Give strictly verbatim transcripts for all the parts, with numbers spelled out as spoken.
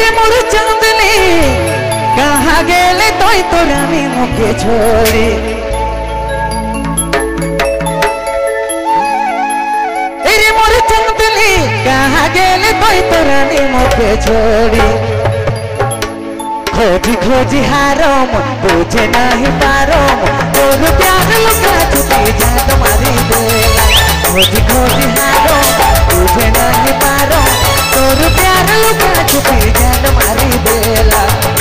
तेरे मोर चांदनी कहाँ गेले तोय तोरानी मुके छोड़ी तेरे मोर चांदनी कहाँ गेले तोय तोरानी मुके छोड़ी खोजी खोजी हारम बुझे नहीं पारम तोर प्यार लुका छुपी जान मारी देला खोजी खोजी हारम बुझे नहीं पारम तोर प्यार लुका छुपी जान मारी देला।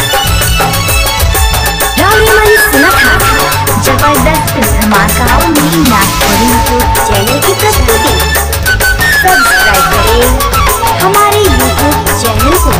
रावली सुना था जबरदस्त धमाका मीना और यूट्यूब चैनल की प्रस्तुति। सब्सक्राइब करें हमारे यूट्यूब चैनल को।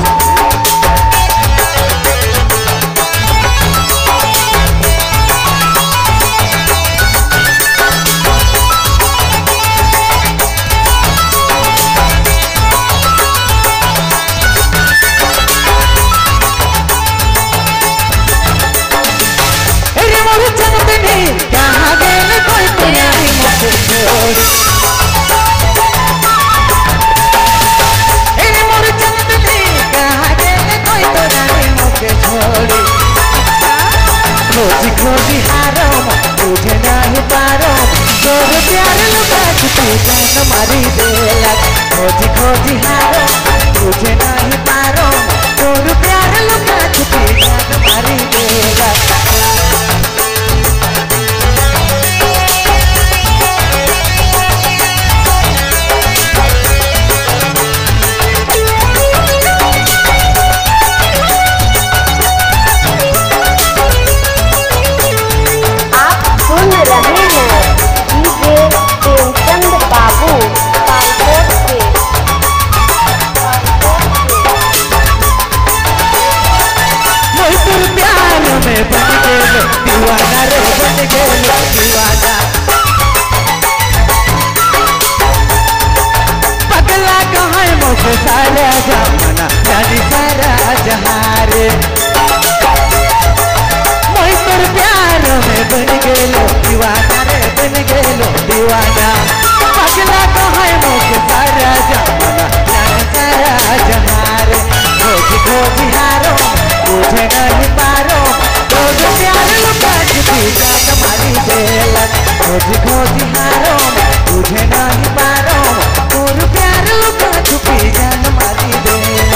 खोजी खोजी हारम तुझे नहीं पारम तोर प्यार लुका छुपी जान मारी देला खोजी खोजी हारम तुझे नहीं पारम तोर प्यार लुका छुपी जान मारी देला। दीवाना रे बन गेलो दीवाना पगला कहाँ मुझे सारा जमाना जानी सारा जहारे मैं तोर प्यार में बन गेलो दीवाना रे बन गेलो दीवाना पगला कहाँ मुझे सारा जमाना जानी सारा जहारे खोजी खोजी हारो मुझे नहीं पारो तोर प्यार लुका छुपी जान मारी देला खोजी खोजी हारो तुझे नहीं पारो तोर प्यार लुका छुपी जान मारी देला।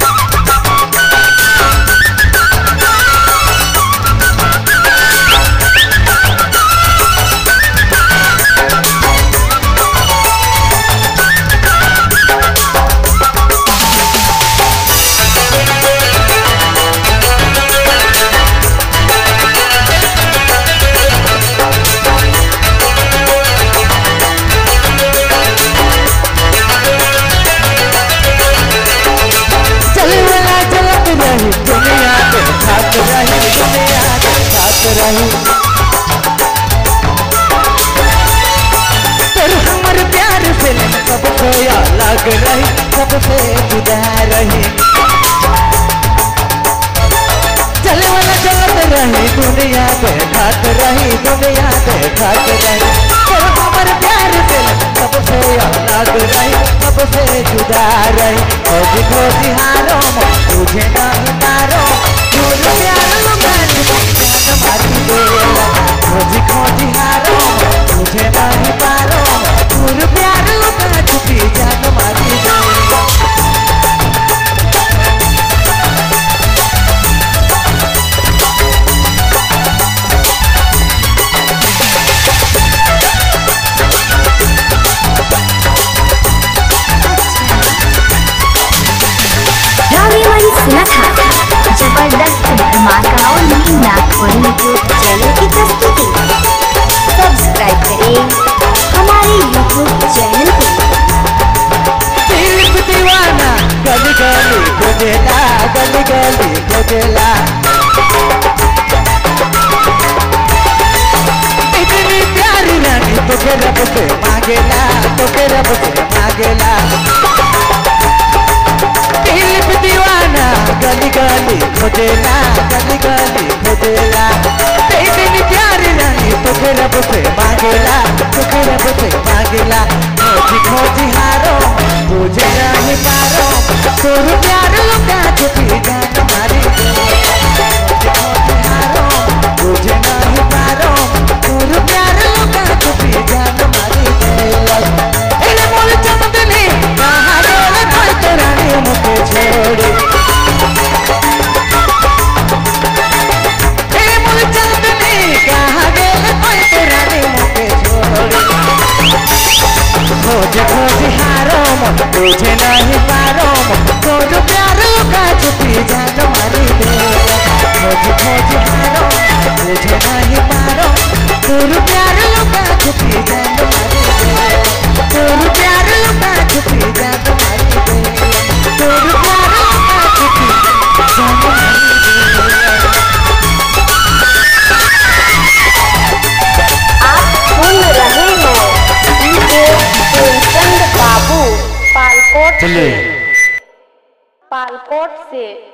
तेरे हमर प्यार से सब खोया लग रही सबसे जुदा रही चले वाला चलत रही दुनिया पे खात रही दुनिया पे खात रही तेरे हमर प्यार से सब खोया लग रही सबसे जुदा रही खोजी खोजी हारो तुझे नहीं पारो तोर प्यार लुका छुपी जान मारी देला खोजी खोजी हारो तुझे नहीं पारो तोर प्यार लुका छुपी जान मारी देला। सुना था जबरदस्त धमाका और मीना और यूट्यूब चैनल की प्रस्तुति। सब्सक्राइब करें हमारे यूट्यूब चैनल को। दिल दीवाना गली गली खोजेला गली गली खोजेला इतनी प्यारी रानी तो के रब से मांगेला तो के रब से मांगेला दिल दीवाना गली गली खोजेला गली गली खोजेला इतनी प्यारी रानी तो के रब से मांगेला तो के रब से मांगेला खोजी खोजी हारो तुझे नहीं पारो तोर प्यार लुका छुपी जान मारी हारो तुझे नहीं पारो तोर प्यार लुका छुपी जान मारी एले मोर चंदनी कहाँ गेले कोई तोरानी मुझे छोड़ी एले मोर चंदनी कहाँ गेले कोई तोरानी मुझे छोड़ी खोज खोज हारो तुझे नहीं पारो तोर प्यार लुका छुपी जान मारी खोज खोज हारो तुझे नहीं पारो तोर प्यार लुका छुपी जान मारी तोर प्यार लुका छुपी जान मारी तोर प्यार लुका छुपी जान मारी बाबू पालकोट से पालकोट से